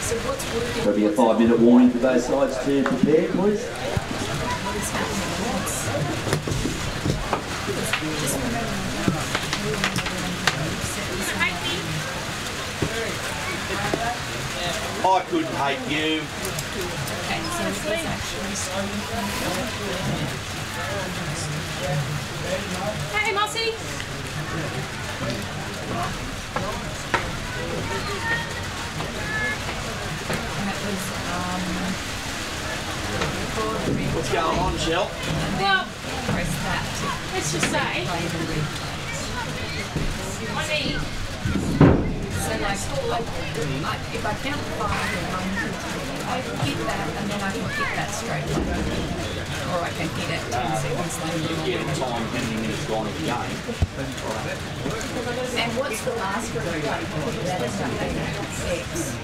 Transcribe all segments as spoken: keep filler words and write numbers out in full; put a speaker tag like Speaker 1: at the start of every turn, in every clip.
Speaker 1: So what's working?
Speaker 2: There'll be a five minute warning for both sides to prepare, please.
Speaker 1: What is happening?
Speaker 3: I couldn't hate you.
Speaker 1: Okay, so it was actually starting from
Speaker 4: Hey, Mossy.
Speaker 1: that was um
Speaker 3: What's going on, Shell?
Speaker 4: Well,
Speaker 1: press that to
Speaker 4: let's just say,
Speaker 1: play the replay.
Speaker 4: I need.
Speaker 1: So like, I, I, if I count five or one, two, three, I hit that and then I can hit that straight away. Or I can hit it ten seconds later.
Speaker 3: Yeah, time how many minutes gone in the game.
Speaker 1: And what's the last replay? That is X.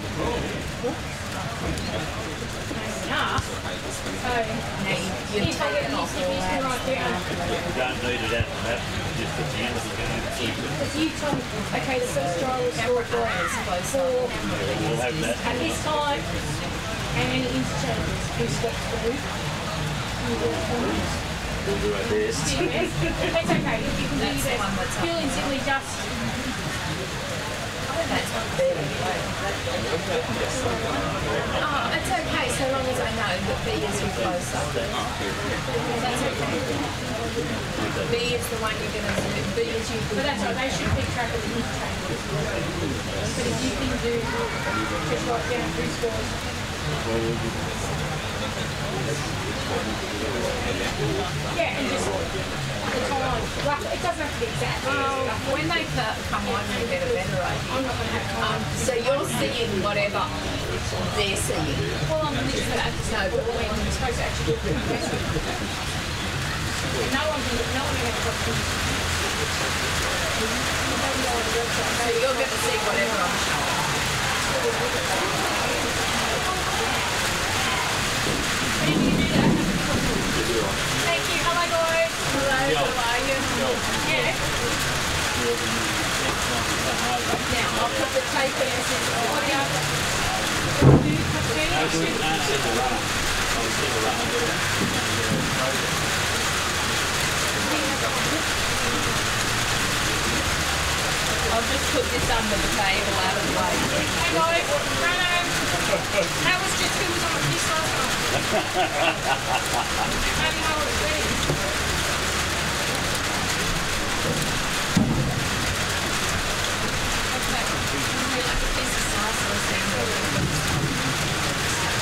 Speaker 4: Enough. So,
Speaker 1: Now you,
Speaker 4: you
Speaker 1: you're
Speaker 4: take it
Speaker 1: taking
Speaker 4: and
Speaker 1: off
Speaker 4: you
Speaker 1: all
Speaker 4: can
Speaker 1: that.
Speaker 4: right down.
Speaker 5: You don't need it after that, just at the end of the game.
Speaker 4: Because you told me, okay, the first drive was four
Speaker 1: Camera is close
Speaker 4: four
Speaker 1: up.
Speaker 5: We'll have that.
Speaker 4: at this time, and any interchanges, who steps the roof.
Speaker 3: We'll do our best.
Speaker 4: It's okay, if you can do
Speaker 1: That's the
Speaker 4: that,
Speaker 1: one that's up.
Speaker 4: purely and simply just,
Speaker 1: That's there. Oh, it's okay so long as I know that B is your close up. That's okay. B is the one you're going to do. B is you.
Speaker 4: but that's right, they should keep track of the interchanges. But if you can do, just write down who scores. Yeah, and just the time, rough, it doesn't have to be exact.
Speaker 1: Well, when they co- come on, you get a better idea.
Speaker 4: I'm not going to have time.
Speaker 1: Um, so you're seeing whatever they're seeing.
Speaker 4: Well, I'm literally at the
Speaker 1: No, but
Speaker 4: when you're supposed to actually do it. No one can, no one can have questions.
Speaker 1: So you're going to see whatever I'm showing.
Speaker 4: Thank you. Hello, guys.
Speaker 1: Hello, how are you?
Speaker 4: Yeah.
Speaker 1: Now, I'll put the tape in and send it
Speaker 4: What
Speaker 1: on.
Speaker 4: do you do?
Speaker 1: I'll just put this under the table out of the way.
Speaker 4: Hey, guys. No, no. That was just who was on this last time. Maybe how it's ready.
Speaker 1: Okay. Like a piece of salsa or something.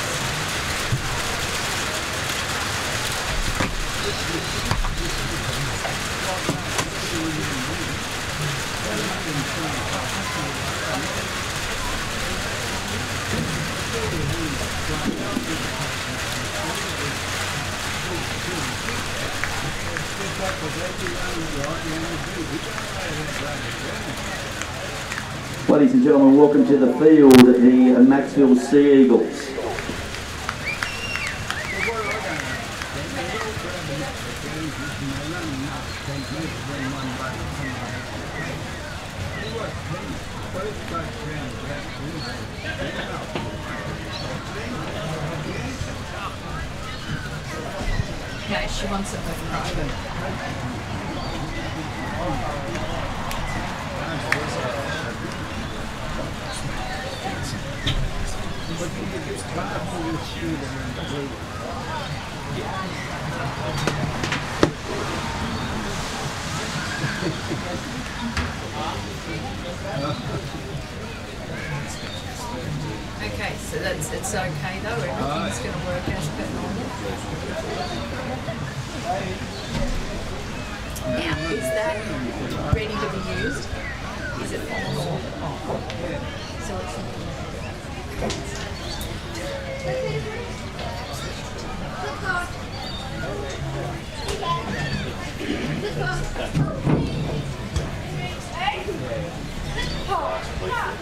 Speaker 2: Ladies and gentlemen, welcome to the field, the Macksville Sea Eagles.
Speaker 1: No, she wants it with private. Okay, so that's it's okay though. Everything's going to work as per normal. Now, is that ready to be used? Is it on or off? So it's.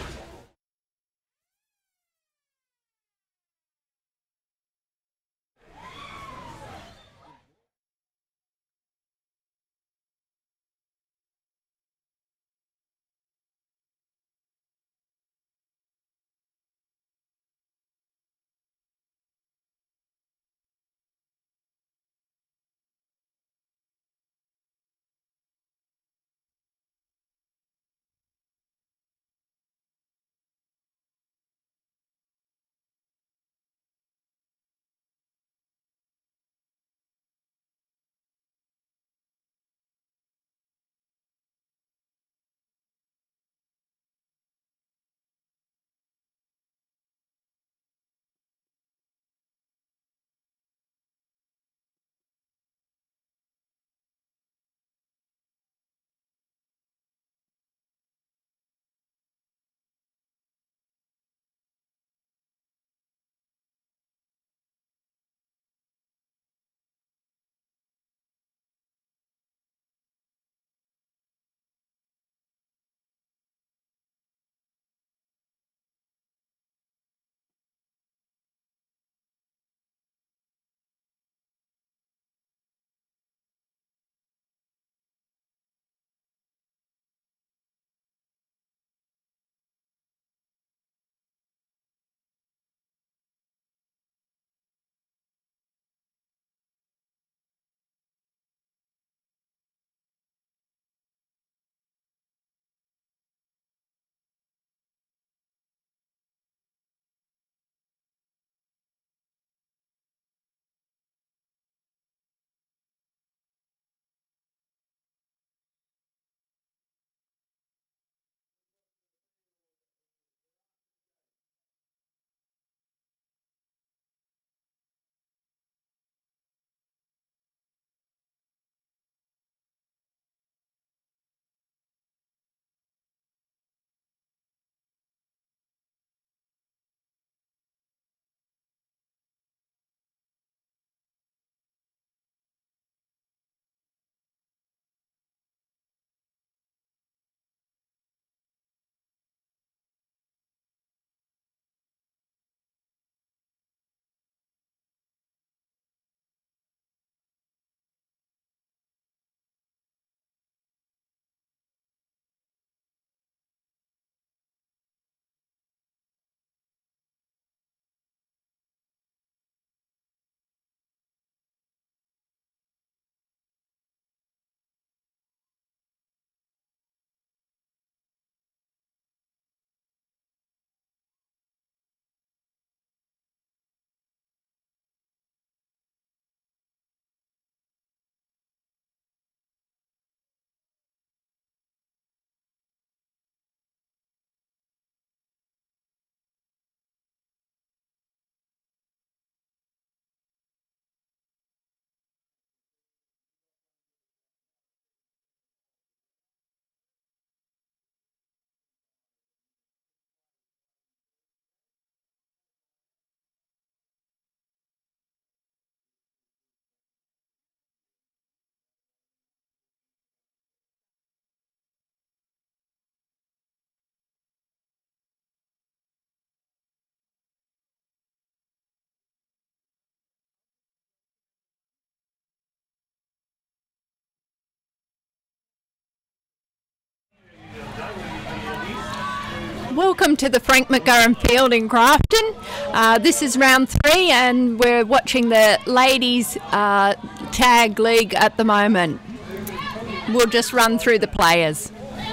Speaker 1: welcome to the Frank McGuren field in Grafton. Uh, this is round three and we're watching the ladies uh, tag league at the moment. We'll just run through the players.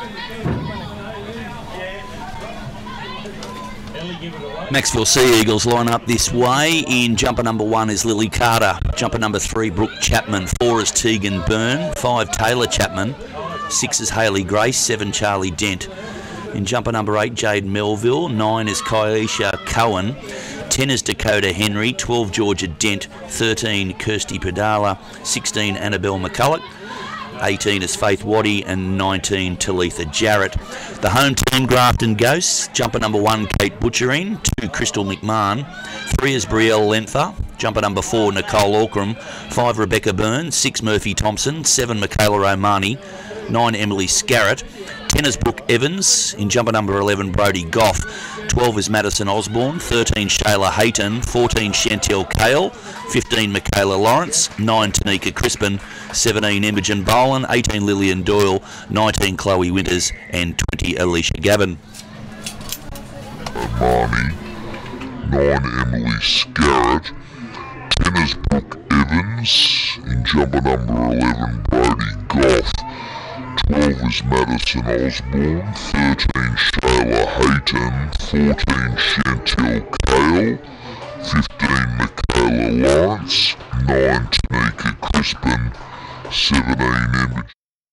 Speaker 6: Macksville Sea Eagles line up this way. In jumper number one is Lily Carter. Jumper number three, Brooke Chapman. Four is Tegan Byrne. Five, Taylor Chapman. Six is Hayley Grace. Seven, Charlie Dent. In jumper number eight, Jade Melville. Nine is Kyesha Cohen. Ten is Dakota Henry. Twelve, Georgia Dent. Thirteen, Kirsty Padala. Sixteen, Annabelle McCulloch. eighteen is Faith Waddy, and nineteen, Talitha Jarrett. The home team, Grafton Ghosts. Jumper number one, Kate Butcherine. Two, Crystal McMahon. Three is Brielle Lenther. Jumper number four, Nicole Alcrum. Five, Rebecca Burns. Six, Murphy Thompson. Seven, Michaela O'Mani. Nine, Emily Scarrett. Ten is Brooke Evans. In jumper number eleven, Brodie Goff. twelve is Madison Osborne. thirteen, Shayla Hayton. fourteen, Chantel Cale. fifteen, Michaela Lawrence. nine, Tanika Crispin. seventeen, Imogen Boland. eighteen, Lillian Doyle. nineteen, Chloe Winters. And twenty, Alicia Gavin.
Speaker 7: Omani. nine, Emily Scarrett. ten is Brooke Evans. In jumper number eleven, Brodie Goff. twelve is Madison Osborne. thirteen, Shayla Hayton. fourteen, Chantel Cale. fifteen, Michaela Lawrence. nine, Tanika Crispin. seventeen, Imogen.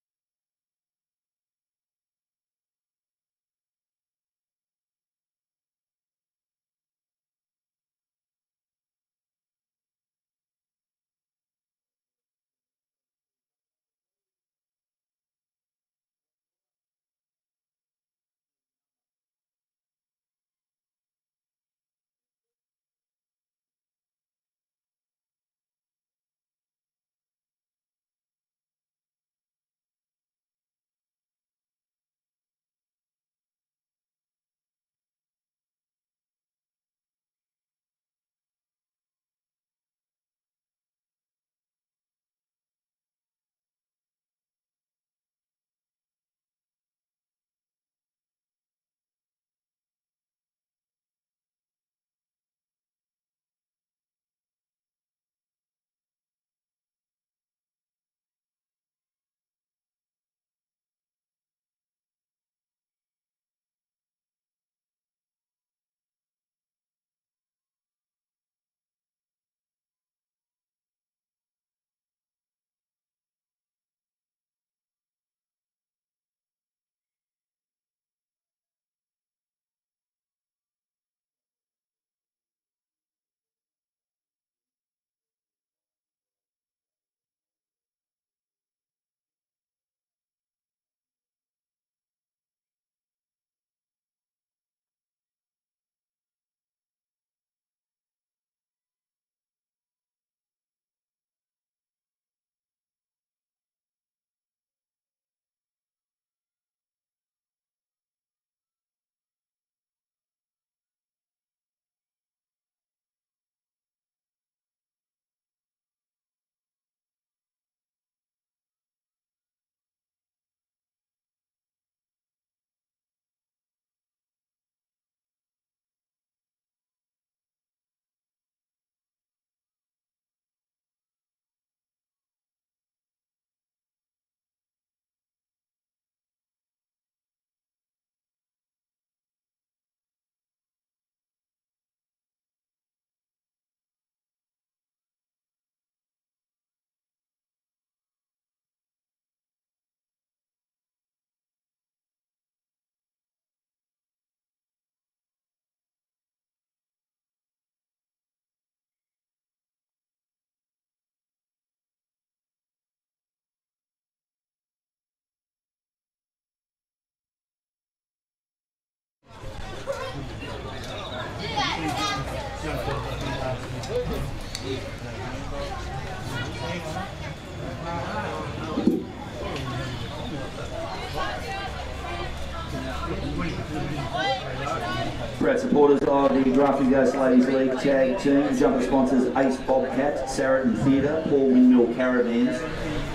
Speaker 2: Proud supporters of the Grafton Ghost Ladies League Tag Team. Jumper sponsors Ace Bobcat, Saracen Theatre, Paul Windmill Caravans,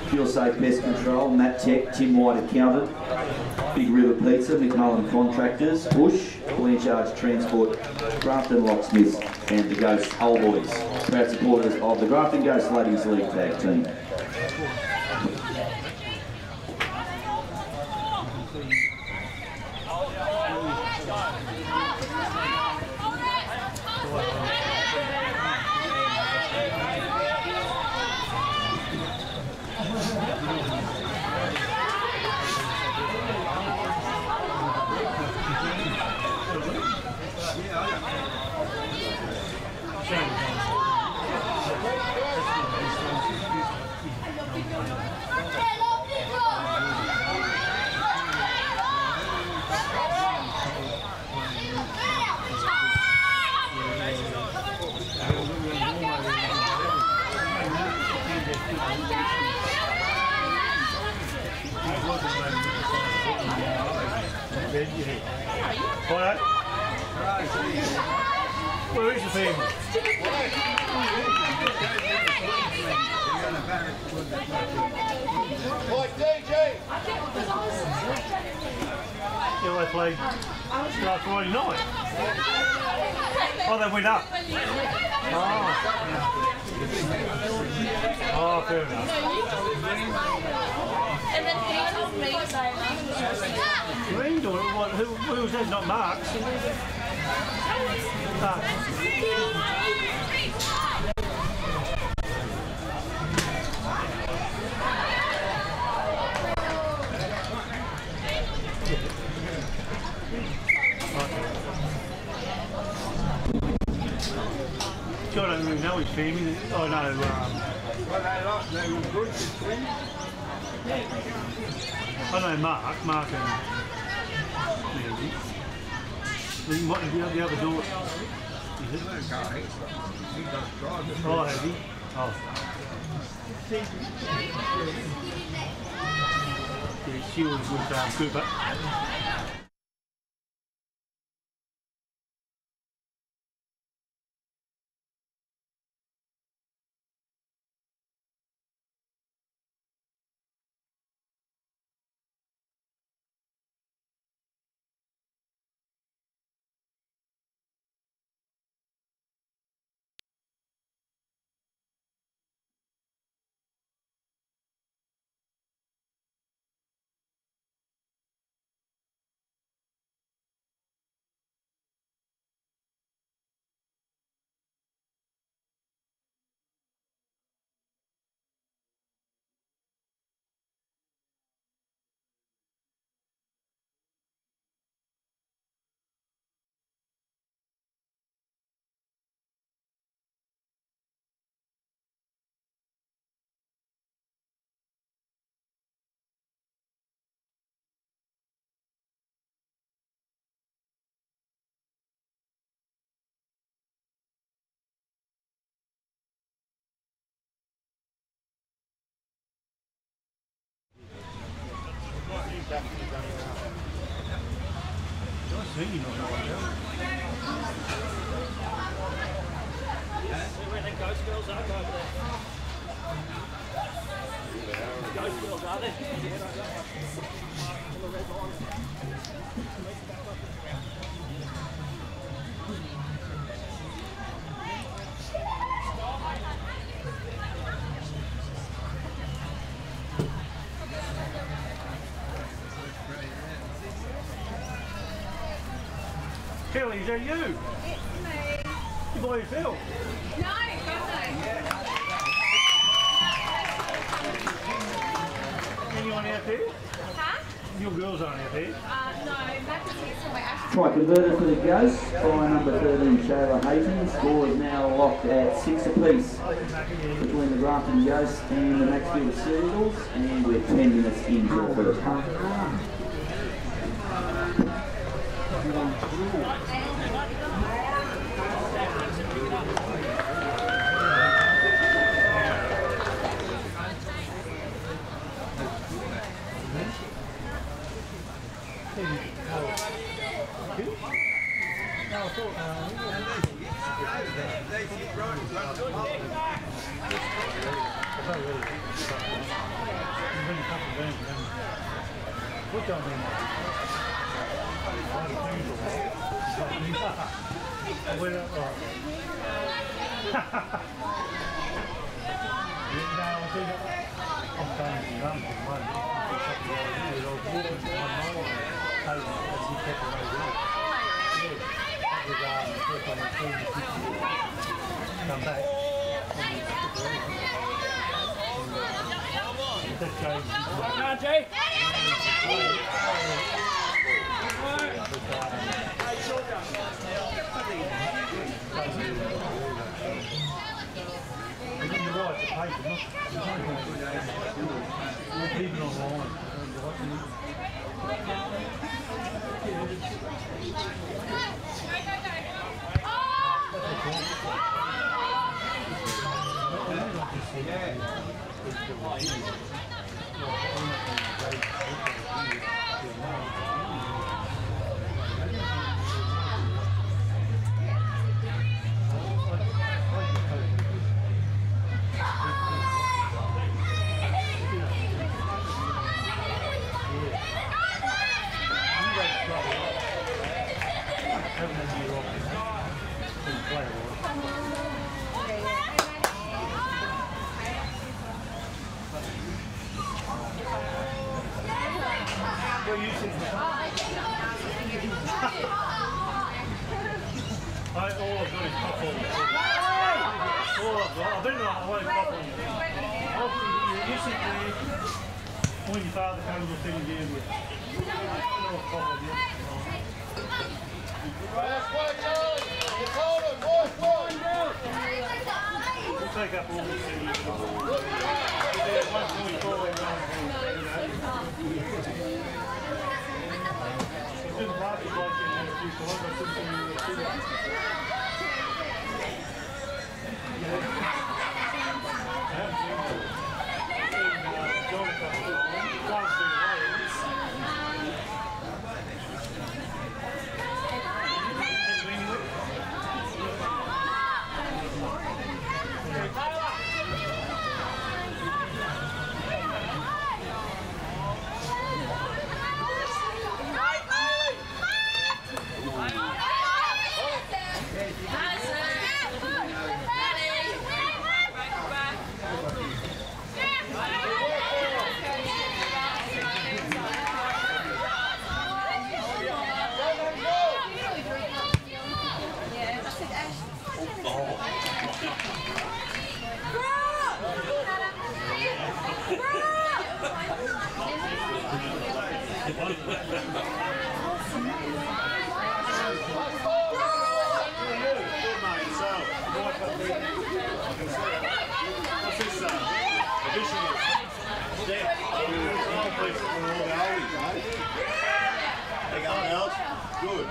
Speaker 2: Fuel Safe Pest Control, Matt Tech, Tim White Accountant, Big River Pizza, McMullen Contractors, Bush, Blanchard's Transport, Grafton Locksmiths, and the Ghost Old Boys. Proud supporters of the Grafton Ghost Ladies League Tag Team.
Speaker 5: Alright. Where is the thing? Yeah, they played last Friday night. Oh, they went up. Oh, oh fair enough.
Speaker 4: And then he told me to say
Speaker 5: Reed or what? Who, who was that? Not Mark. Ah. I don't really know his family. Oh no. Um,
Speaker 8: Well, they lost, they were good between.
Speaker 5: I know Mark, Mark and Mandy. He might be out the other door. Is it?
Speaker 8: That guy, he does drive it.
Speaker 5: Oh, has he? Oh. Yeah, she was with um, Cooper. Where the ghost girls are over there. Ghost girls are they? Kelly, is that you?
Speaker 4: It's me.
Speaker 5: You by yourself?
Speaker 4: No,
Speaker 5: Anyone out there?
Speaker 4: Huh?
Speaker 5: Your girls aren't out there?
Speaker 4: Uh, no, Mac is here, so my Ash.
Speaker 2: Try converter for the Ghosts by number thirteen, Shayla Hayton. Score is now locked at six apiece between the Grafton Ghosts and the Macksville Seagulls, and we're ten minutes into the first half.
Speaker 8: They keep running, running.
Speaker 5: Come back. Come on, Jay. When your father comes to sing again with we'll take up all the city. Good.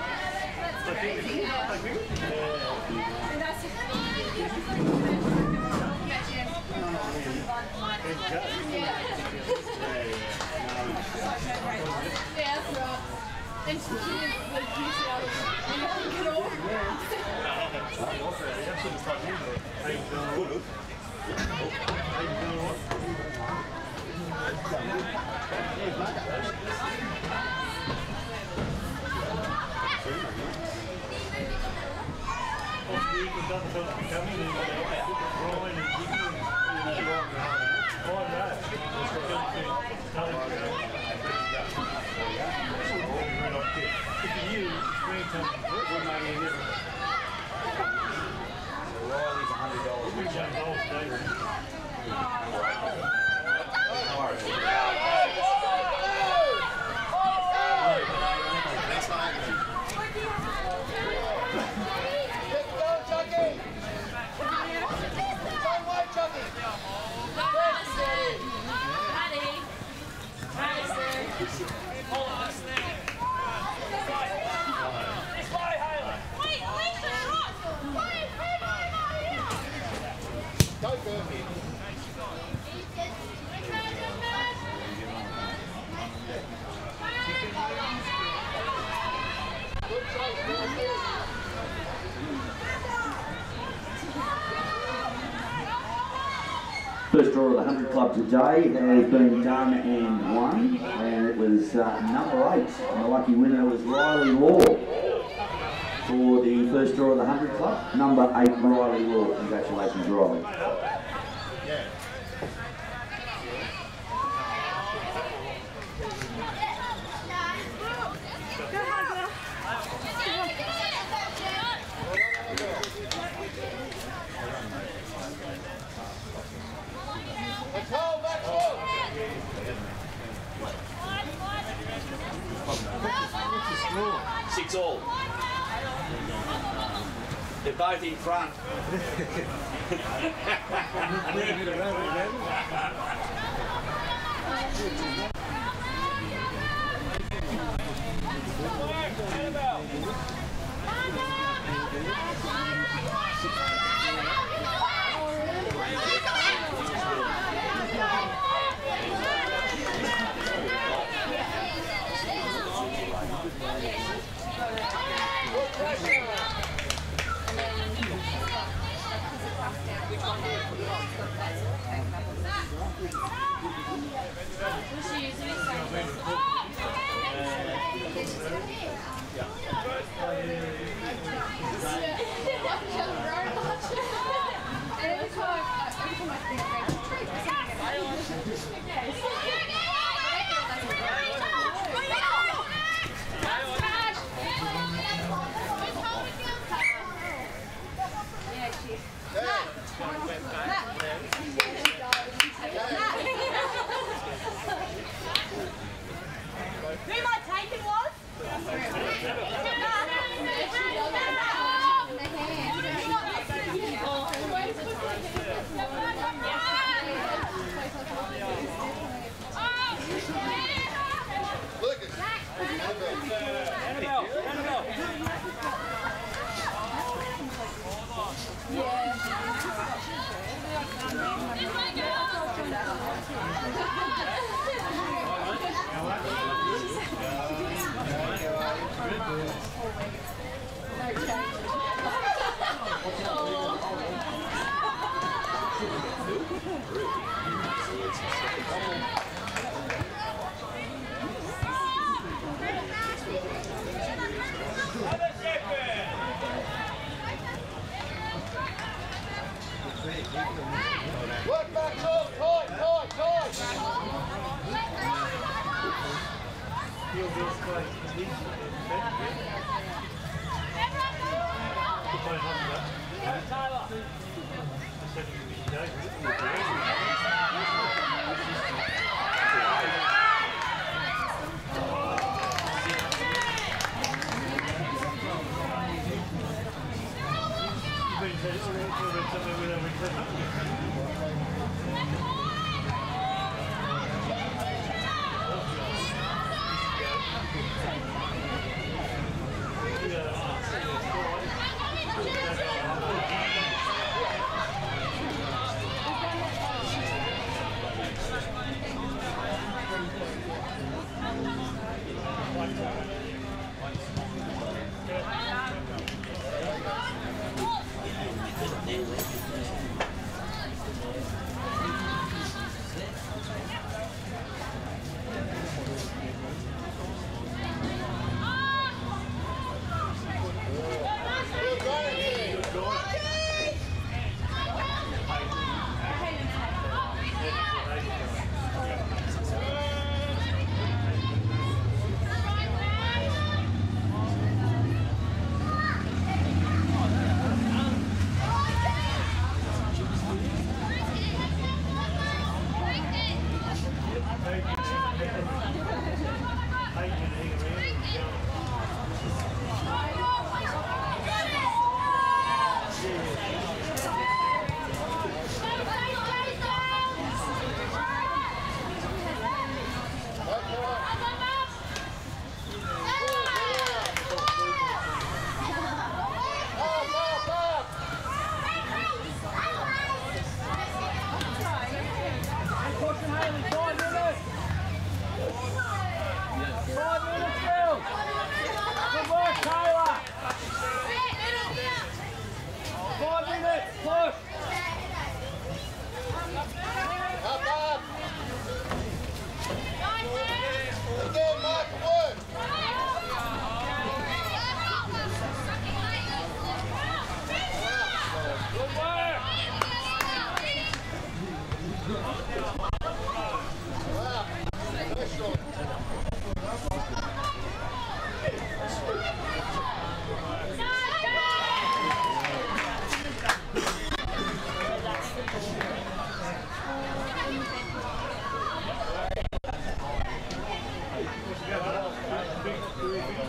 Speaker 2: First draw draw of the one hundred Club today has been done and won, and it was uh, number eight, and the lucky winner was Riley Law for the first draw of the one hundred Club. Number eight, Riley Law. Congratulations, Riley.
Speaker 3: Six all. They're both in front.
Speaker 4: Who my taken was?
Speaker 8: Work back, tight, tight, tight, tight.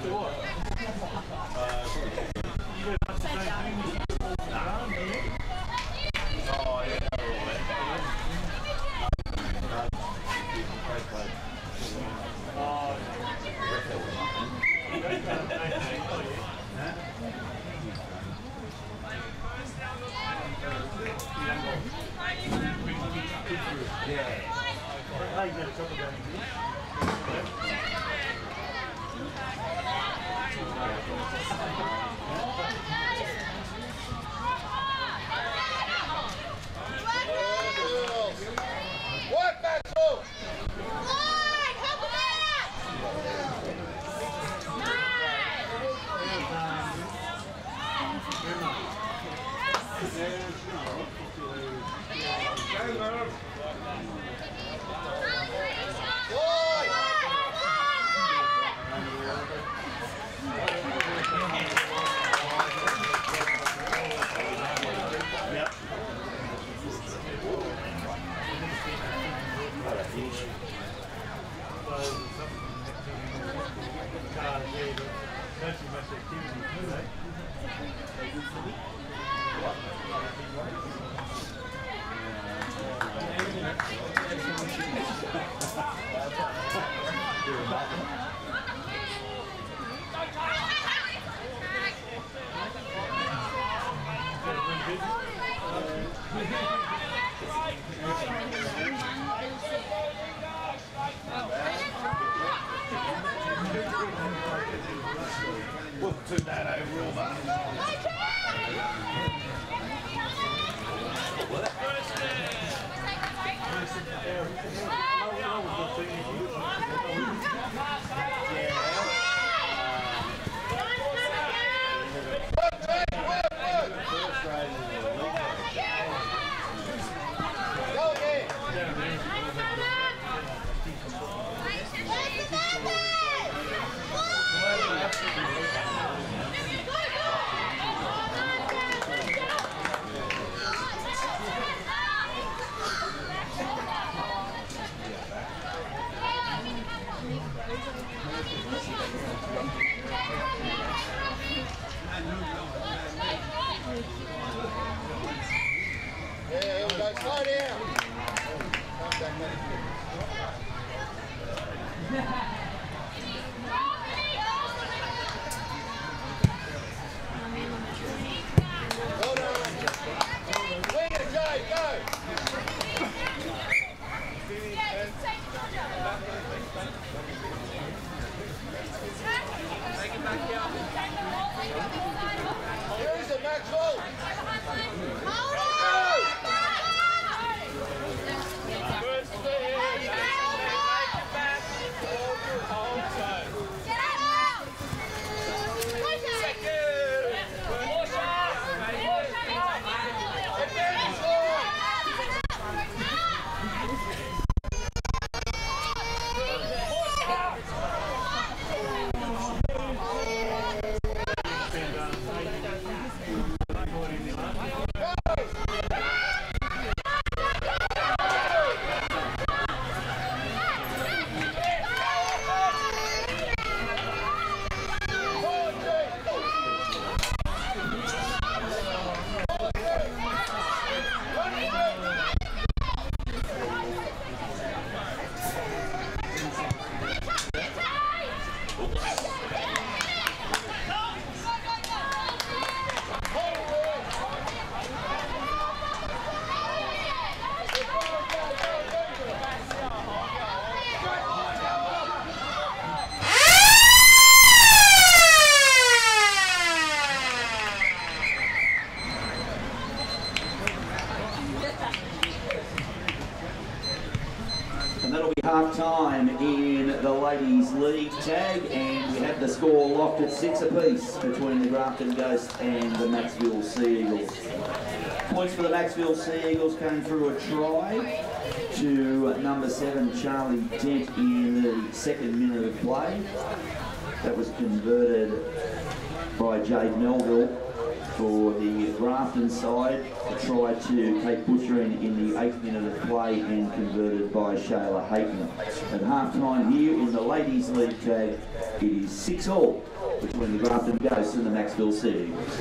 Speaker 8: Work, Macksville!
Speaker 3: We'll turn that over all that.
Speaker 8: Go again! Yeah, here we go. Slow down. Well done. Wing it, Jay. Go. Here is it, Macksville.
Speaker 2: And that'll be half time in the ladies' league tag, and we have the score locked at six apiece between the Grafton Ghosts and the Macksville Sea Eagles. Points for the Macksville Sea Eagles came through a try to number seven Charlie Dent in the second minute of play. That was converted by Jade Melville. for the Grafton side. Tried to take Butcher in, in the eighth minute of play and converted by Shayla Hayton. At half time here in the Ladies League tag, it is six all between the Grafton Ghosts and the Macksville Sea Eagles.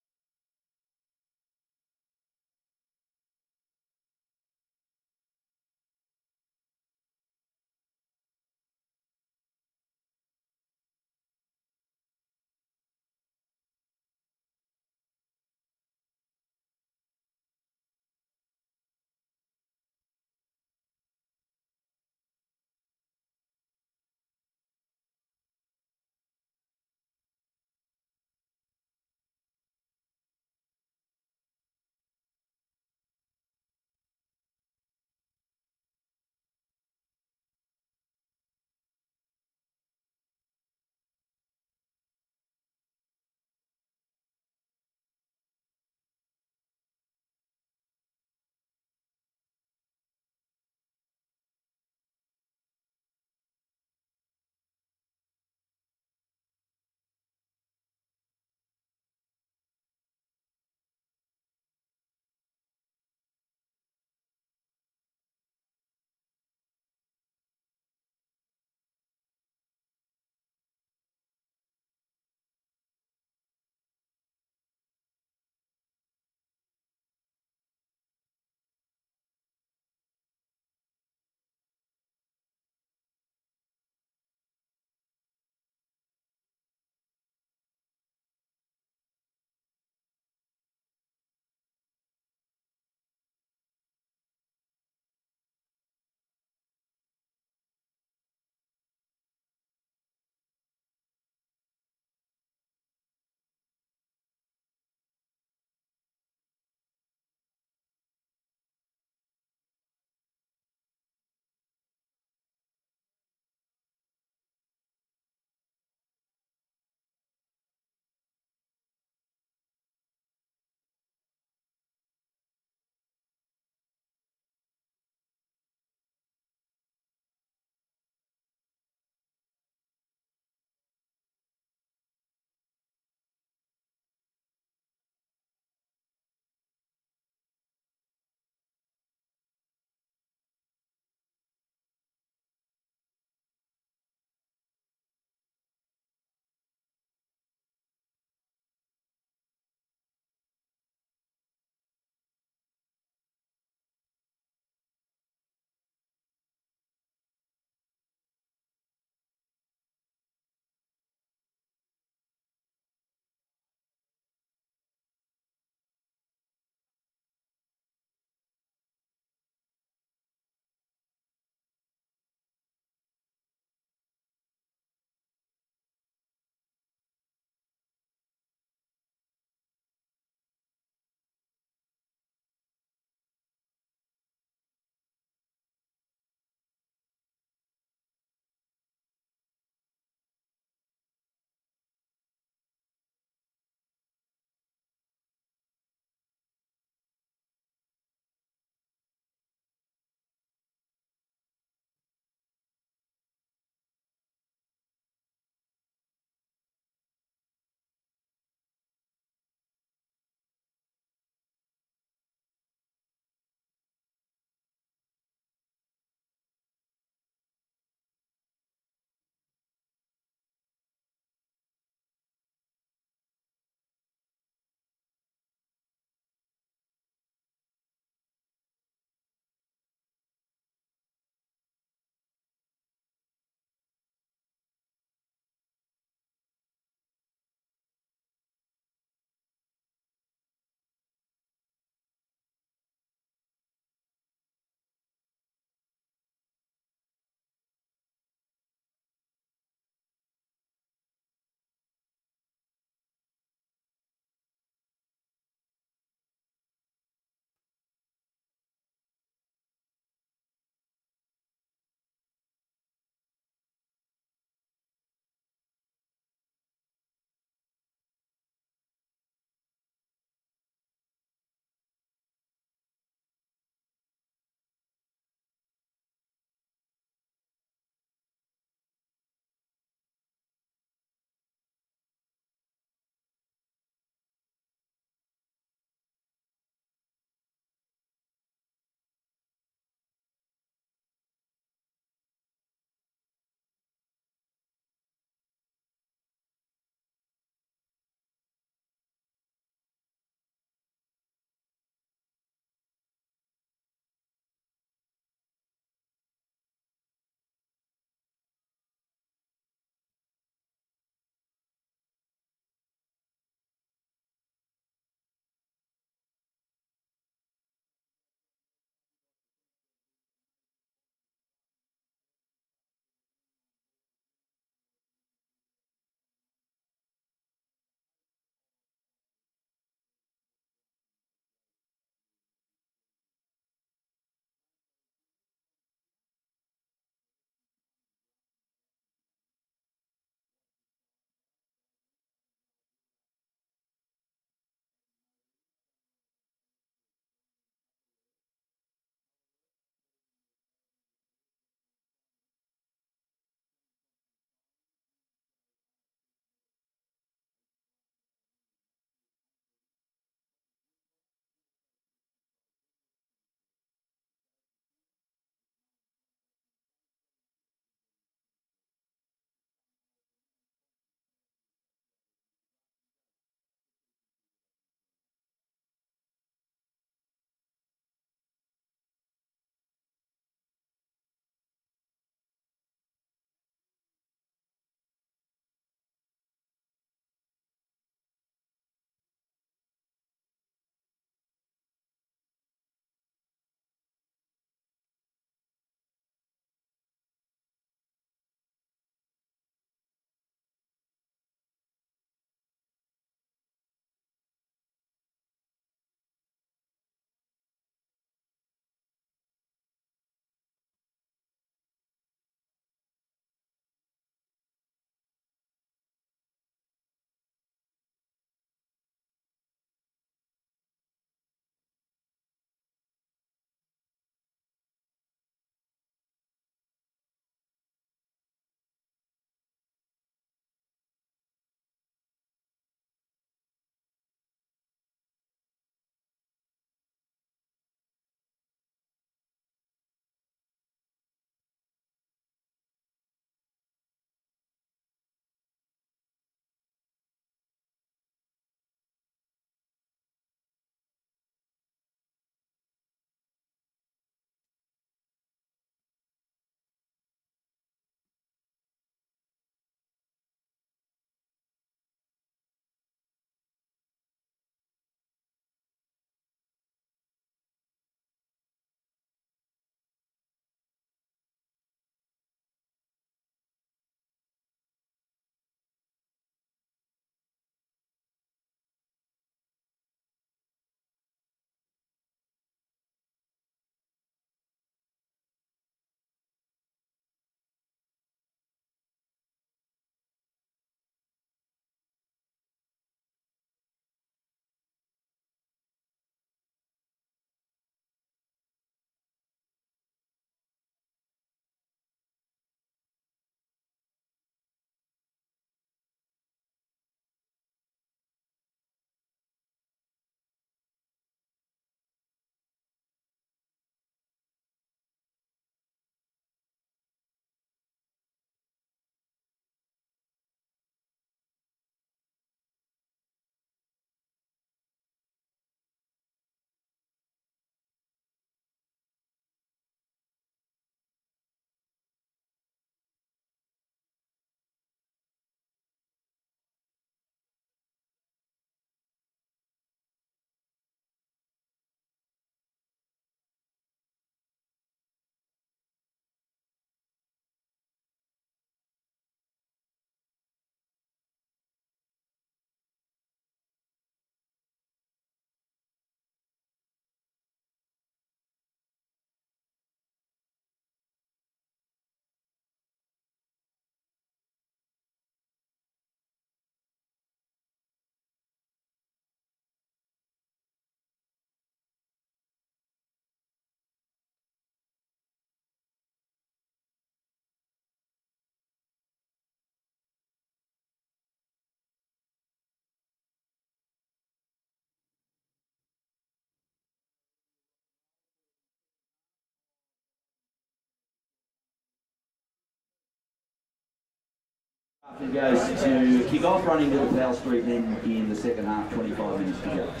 Speaker 2: It goes to kick off, running to the Powell Street then in the second half, twenty-five minutes to go.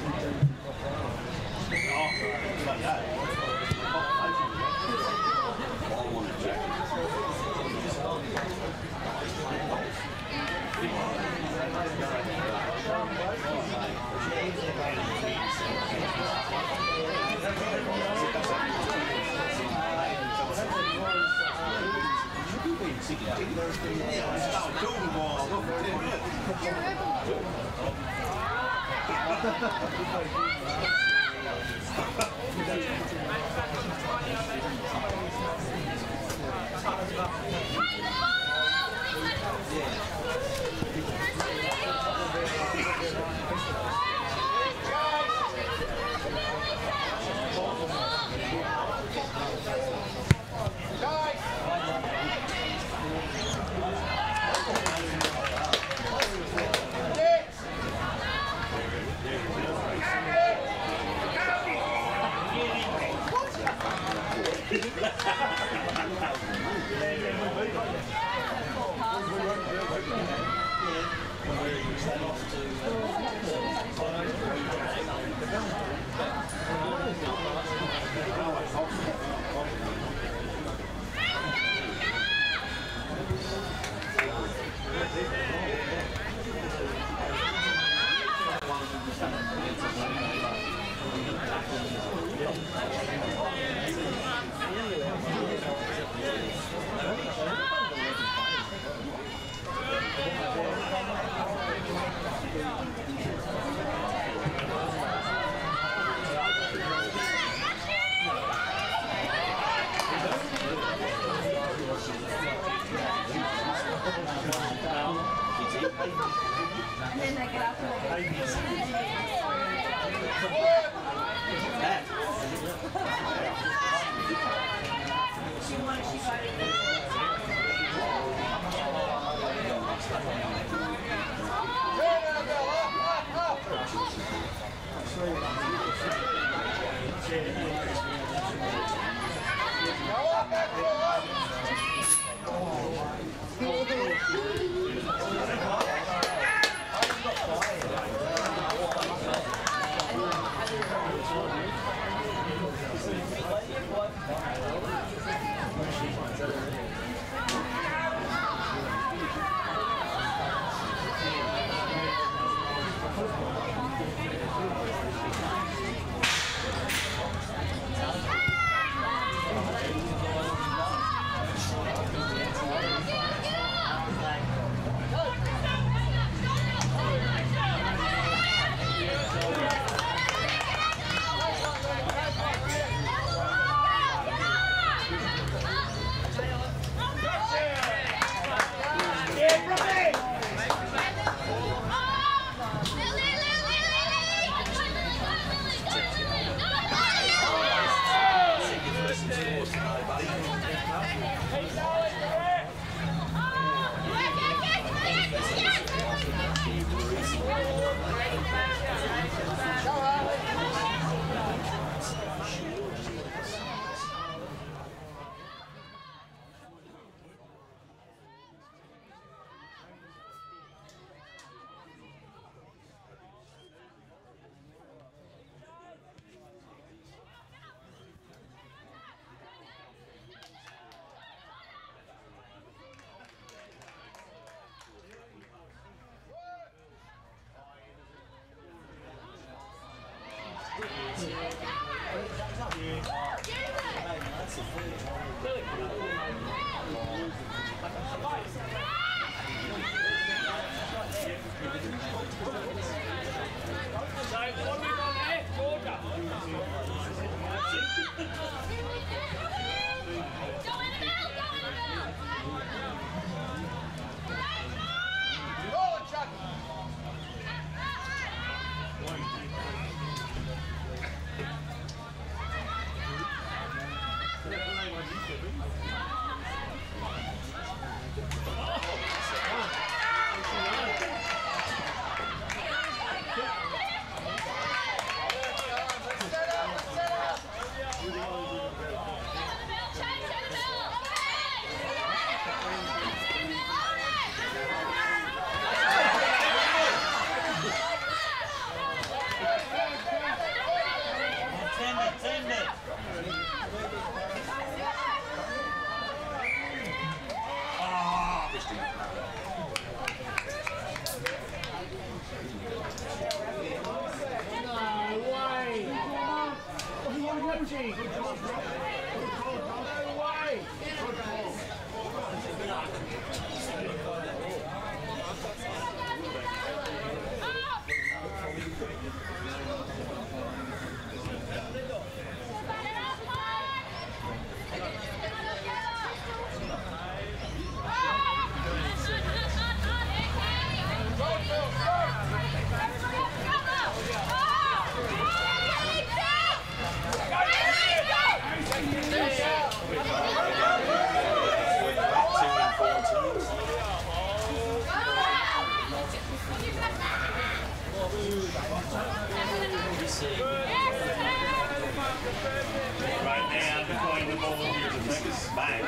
Speaker 3: Right now, between the ball and here's a big bang.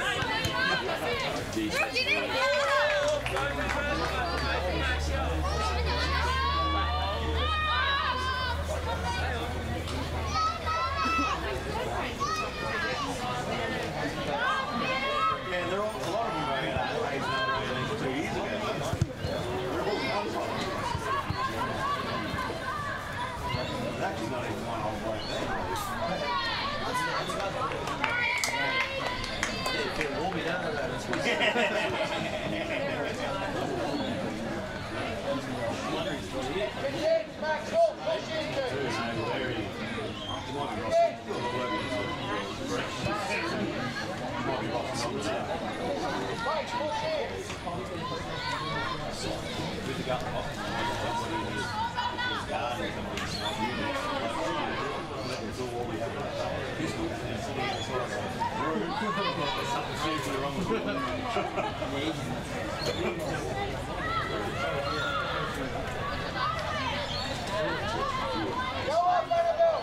Speaker 3: Yeah, they're all, a lot of them are going out of age now, really, two years ago. They're all young ones. There's actually not even one old bloke there. Yeah, feel warmy down there.
Speaker 8: Macksville, push into. Mike, push in.
Speaker 3: Something seriously wrong with it.
Speaker 8: Go on, let it go.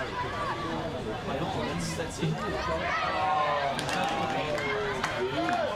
Speaker 9: That's it.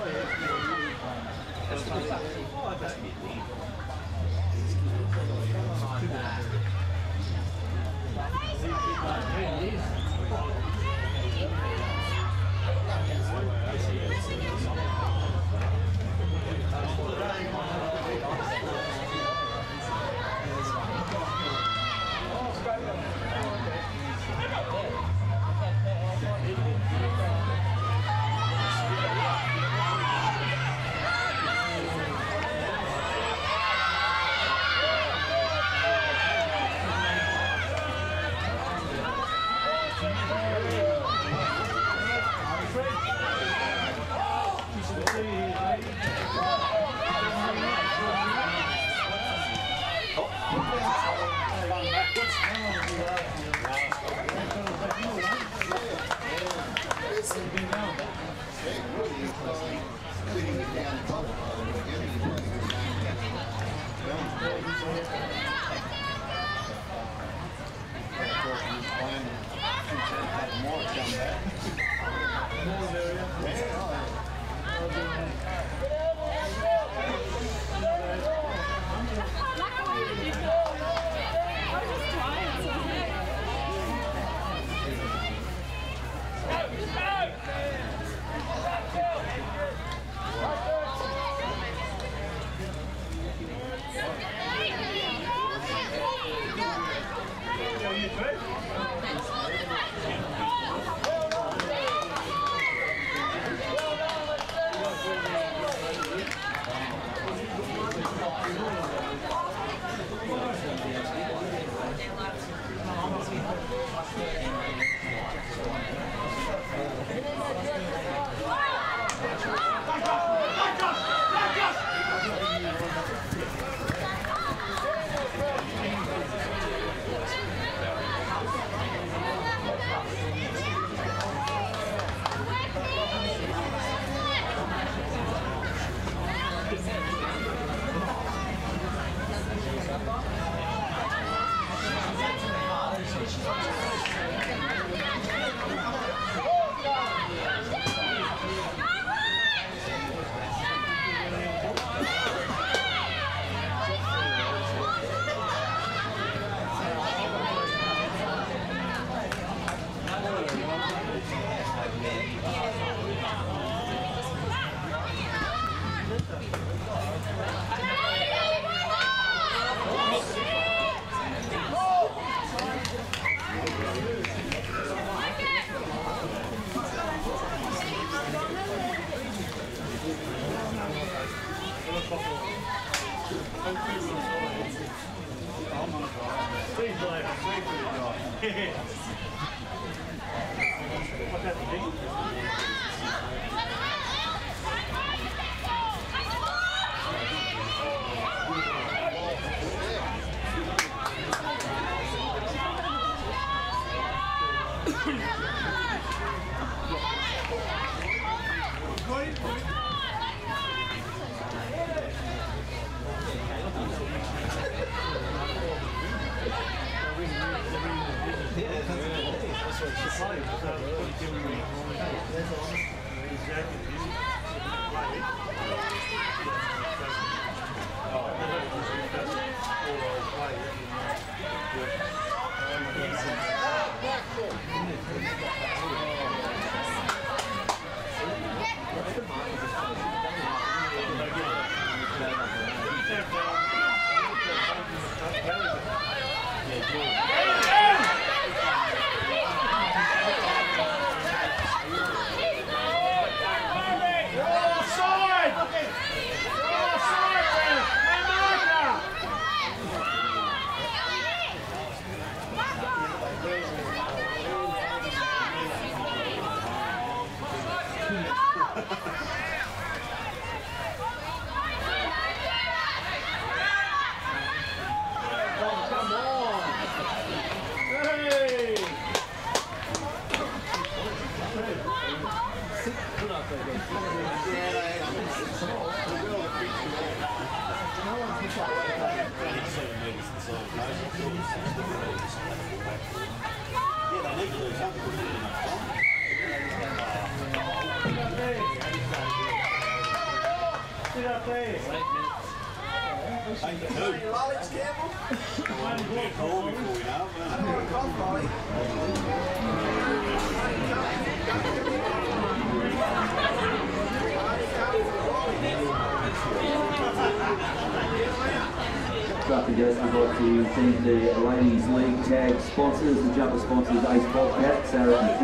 Speaker 2: Grafton goes would like to thank the Ladies League tag sponsors, the jumper sponsors Ace Bobcat, Sarah and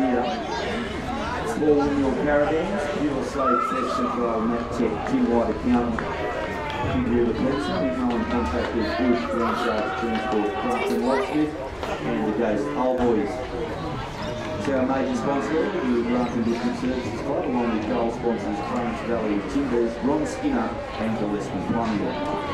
Speaker 2: Theatre, Small Windmill Caravans, Fuel Slave Sex Control, Matt Tech, Tim White Accountant, Big River Pizza, McGuren Contractors, Bush, Greencharge Transport, Grafton Locksmith, and the Ghost Old Boys. So our major sponsor, the Grafton District Services Club, along with goal sponsors Clarence Valley Timbers, Ron Skinner, and Gillespie Plumbing.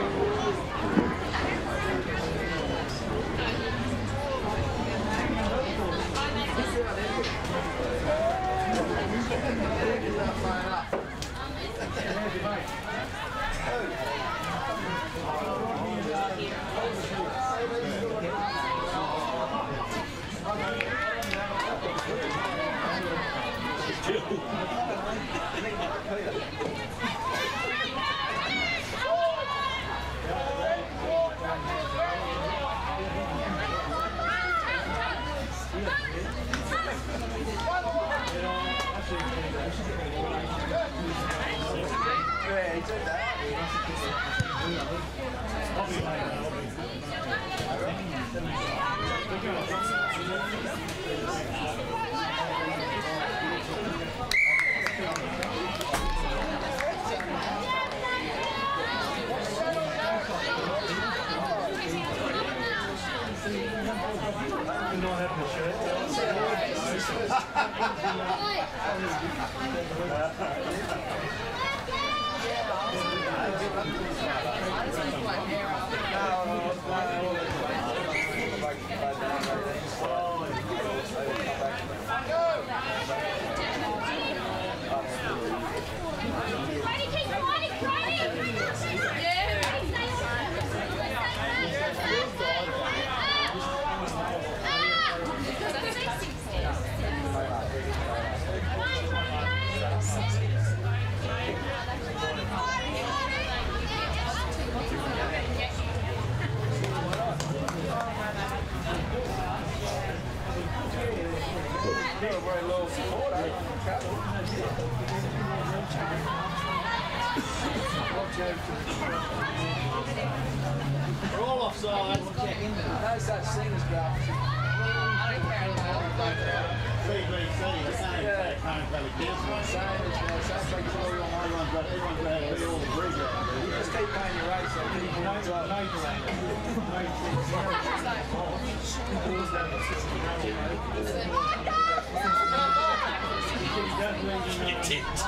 Speaker 3: We're all offside. No such thing as Grafton. I don't care about
Speaker 5: C B C, the same yeah. Can't play council.
Speaker 3: Same as same thing for all my everyone's got everyone's got to be all the bridge out there. You just keep paying your rates so keep no
Speaker 6: Get tipped.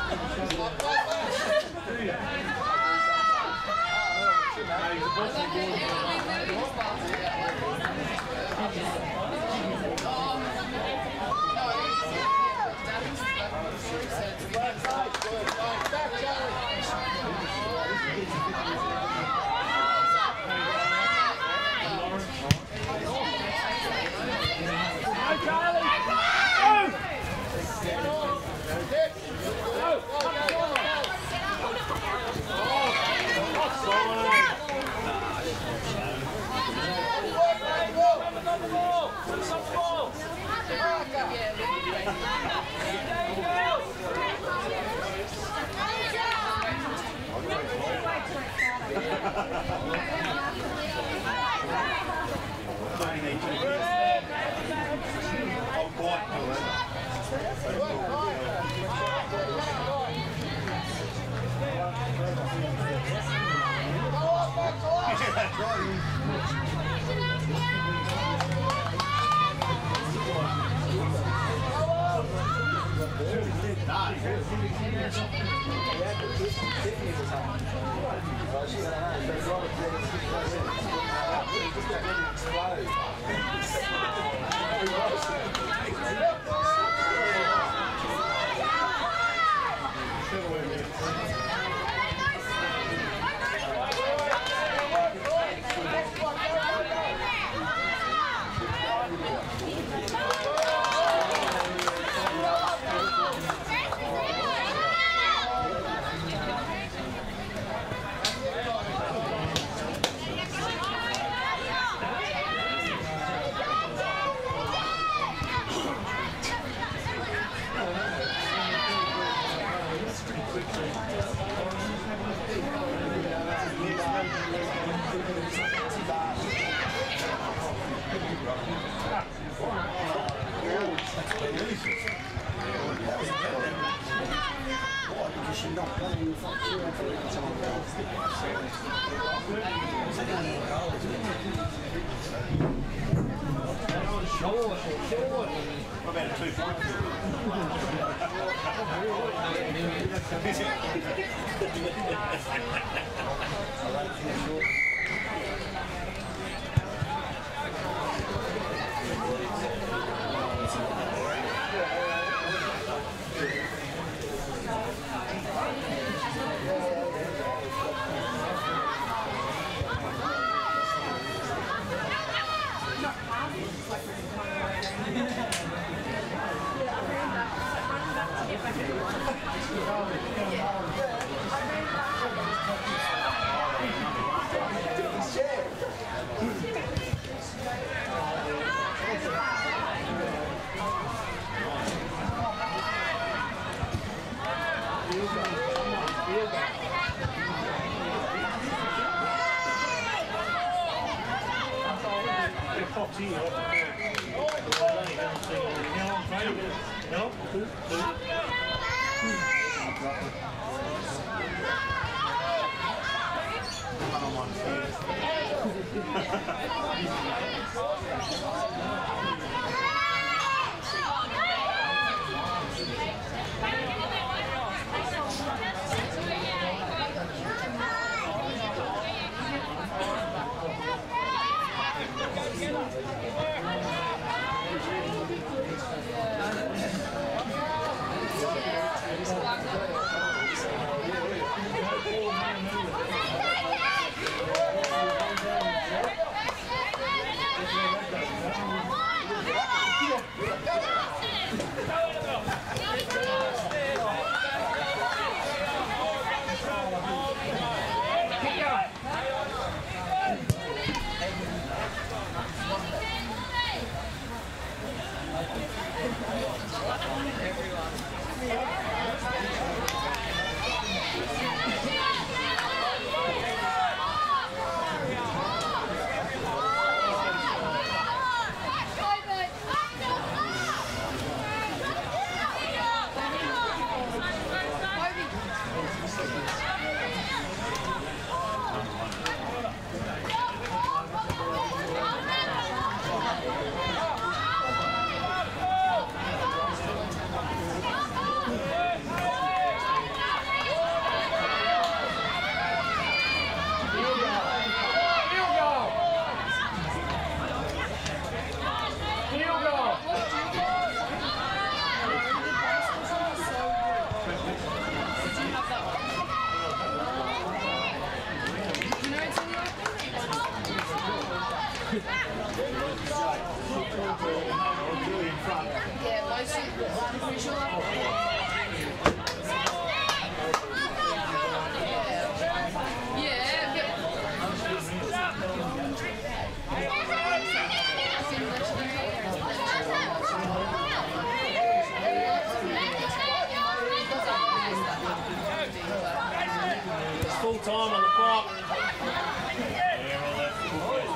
Speaker 5: It's full time on the clock. Yeah, well, that's cool. That's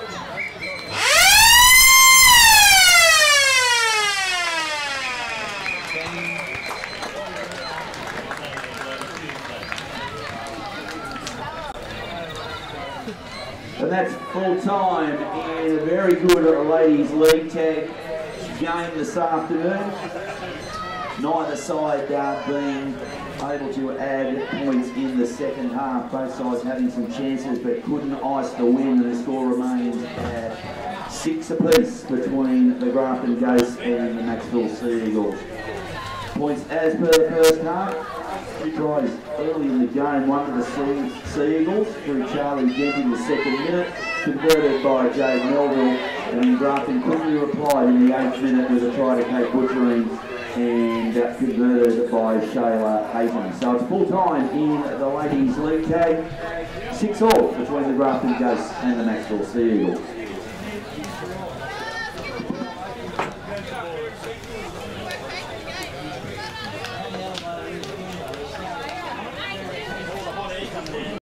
Speaker 2: And that's full time in a very good ladies league tag game this afternoon. Neither side uh, being able to add points in the second half. Both sides having some chances but couldn't ice the win, and the score remains at six apiece between the Grafton Ghosts and the Macksville Sea Eagles. Points as per the first half. Two tries early in the game, one to the Sea, sea Eagles through Charlie Gent in the second minute, converted by Jade Melville, and then Grafton quickly replied in the eighth minute with a try to Kate Butchering and uh, converted by Shayla Hayton. So it's full time in the ladies league tag, six all between the Grafton Ghosts and the Macksville Sea Eagles.